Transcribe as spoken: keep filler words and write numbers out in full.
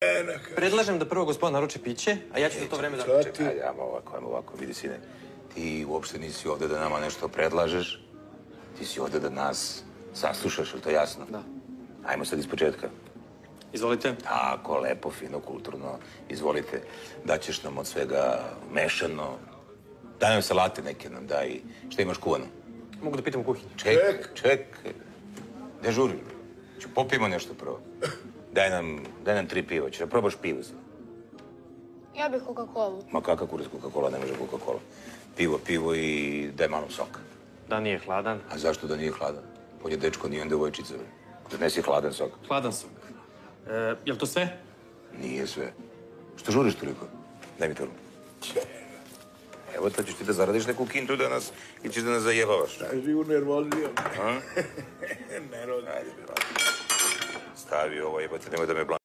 Predlažem da prvo gospodin naruči piće, a ja ću za to vreme da... Čekaj, ajde, ajmo ovako, ajmo ovako, vidi sine. Ti uopšte nisi ovde da nama nešto predlažeš, ti si ovde da nas saslušaš, je li to jasno? Da. Ajmo sad iz početka. Izvolite. Tako, lepo, fino, kulturno, izvolite. Daćeš nam od svega mešano. Daj nam salate neke nam, daj. Šta imaš kuvano? Mogu da pitam u kuhinji. Čekaj, čekaj. Ne žuri. Ću popijemo nešto prvo. Daj nam, daj nam tri piva. Ćeš da probaš pivo sad? Ja bih Coca-Cola. Ma kakav kurac Coca-Cola, ne može Coca-Cola. Pivo, pivo i daj malo soka. Da nije hladan. A zašto da nije hladan? On je dečko, nije on devojčica. Donesi hladan sok. Hladan sok. E, jel to sve? Nije sve. Što žuriš toliko? Daj mi to. Evo, to ćeš ti da zaradiš neku kintu danas i ćeš da nas zajebavaš. Kaži u nervozijom. Nervozijom. Ajde, stavi ovo, jebate, nemoj da me blan...